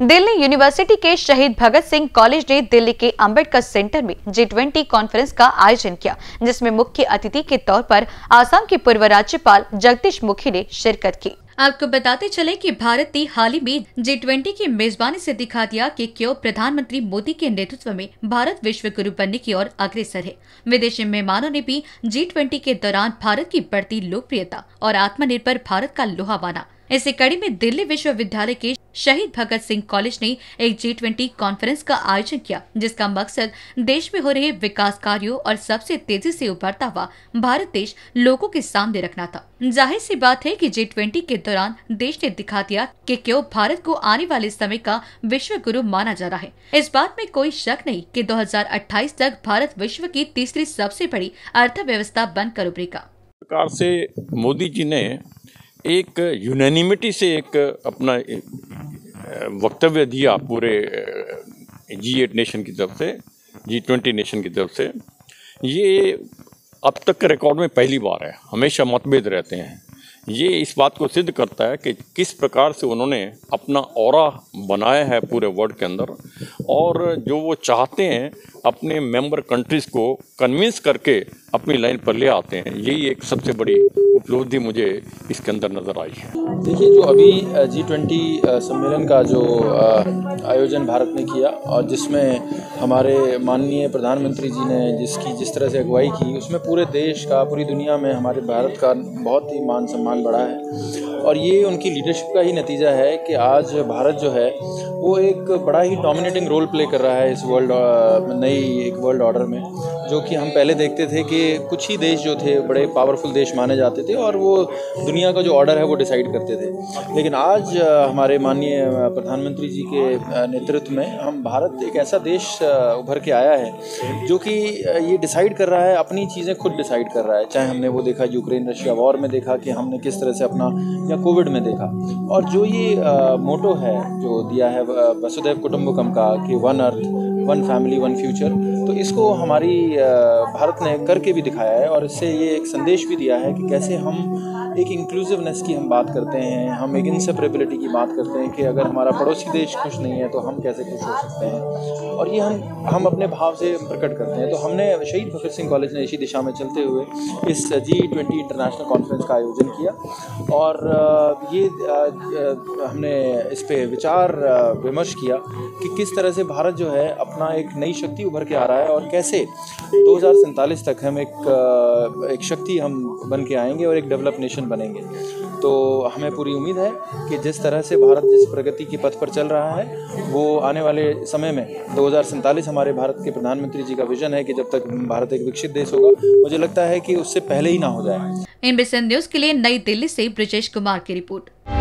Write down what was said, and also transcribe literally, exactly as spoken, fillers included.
Delhi university के शहीद Bhagat Singh college ने दिल्ली के अंबेडकर सेंटर में जी ट्वेंटी कॉन्फ्रेंस का आयोजन किया, जिसमें मुख्य अतिथि के तौर पर आसाम के पूर्व राज्यपाल जगदीश मुखी ने शिरकत की। आपको बताते चले कि भारत ने हाल ही में जी ट्वेंटी की मेजबानी से दिखा दिया कि क्यों प्रधानमंत्री मोदी के नेतृत्व में भारत विश्व गुरु बनने की ओर अग्रसर है। विदेशी मेहमानों ने भी जी ट्वेंटी के दौरान भारत की बढ़ती लोकप्रियता और आत्मनिर्भर भारत का लोहा माना। इसी कड़ी में दिल्ली विश्वविद्यालय के शहीद भगत सिंह कॉलेज ने एक जी ट्वेंटी कॉन्फ्रेंस का आयोजन किया, जिसका मकसद देश में हो रहे विकास कार्यों और सबसे तेजी से उभरता हुआ भारत देश लोगों के सामने रखना था। जाहिर सी बात है कि जी ट्वेंटी के दौरान देश ने दिखा दिया कि क्यों भारत को आने वाले समय का विश्व गुरु माना जा रहा है। इस बात में कोई शक नहीं कि दो हज़ार अट्ठाईस तक भारत विश्व की तीसरी सबसे बड़ी अर्थव्यवस्था बनकर उभरेगा। प्रकार से मोदी जी ने एक यूनानिमिटी से एक अपना वक्तव्य दिया पूरे जी एट नेशन की तरफ से, जी ट्वेंटी नेशन की तरफ से। ये अब तक के रिकॉर्ड में पहली बार है। हमेशा मतभेद रहते हैं। ये इस बात को सिद्ध करता है कि किस प्रकार से उन्होंने अपना ऑरा बनाया है पूरे वर्ल्ड के अंदर, और जो वो चाहते हैं अपने मेंबर कंट्रीज़ को कन्विंस करके अपनी लाइन पर ले आते हैं। यही एक सबसे बड़ी उपलब्धि मुझे इसके अंदर नज़र आई है। देखिए, जो अभी जी ट्वेंटी सम्मेलन का जो आयोजन भारत ने किया और जिसमें हमारे माननीय प्रधानमंत्री जी ने जिसकी जिस तरह से अगुवाई की, उसमें पूरे देश का, पूरी दुनिया में हमारे भारत का बहुत ही मान सम्मान बढ़ा है। और ये उनकी लीडरशिप का ही नतीजा है कि आज भारत जो है वो एक बड़ा ही डोमिनेटिंग रोल प्ले कर रहा है इस वर्ल्ड नई एक वर्ल्ड ऑर्डर में, जो कि हम पहले देखते थे कि कुछ ही देश जो थे बड़े पावरफुल देश माने जाते थे और वो दुनिया का जो ऑर्डर है वो डिसाइड करते थे। लेकिन आज हमारे माननीय प्रधानमंत्री जी के नेतृत्व में हम भारत एक ऐसा देश उभर के आया है जो कि ये डिसाइड कर रहा है, अपनी चीज़ें खुद डिसाइड कर रहा है। चाहे हमने वो देखा यूक्रेन रशिया वॉर में, देखा कि हमने किस तरह से अपना, या कोविड में देखा। और जो ये मोटो है जो दिया है वसुधैव कुटुंबकम का कि one earth one family one future, तो इसको हमारी भारत ने करके भी दिखाया है। और इससे ये एक संदेश भी दिया है कि कैसे हम एक इंक्लूसिवनेस की हम बात करते हैं, हम एक इंसेपरेबिलिटी की बात करते हैं कि अगर हमारा पड़ोसी देश खुश नहीं है तो हम कैसे खुश हो सकते हैं, और ये हम हम अपने भाव से प्रकट करते हैं। तो हमने शहीद भगत सिंह कॉलेज ने इसी दिशा में चलते हुए इस जी ट्वेंटी इंटरनेशनल कॉन्फ्रेंस का आयोजन किया, और ये हमने इस पे विचार विमर्श किया कि किस तरह से भारत जो है अपना एक नई शक्ति उभर के आ रहा है, और कैसे दो हज़ार सैंतालीस तक हम एक एक शक्ति हम बन के आएंगे और एक डेवलप नेशन बनेंगे। तो हमें पूरी उम्मीद है कि जिस तरह से भारत जिस प्रगति की पथ पर चल रहा है, वो आने वाले समय में दो हज़ार सैंतालीस हमारे भारत के प्रधानमंत्री जी का विजन है कि जब तक भारत एक विकसित देश होगा, मुझे लगता है कि उससे पहले ही ना हो जाए। एनबीसी न्यूज़ के लिए नई दिल्ली से ब्रिजेश कुमार की रिपोर्ट।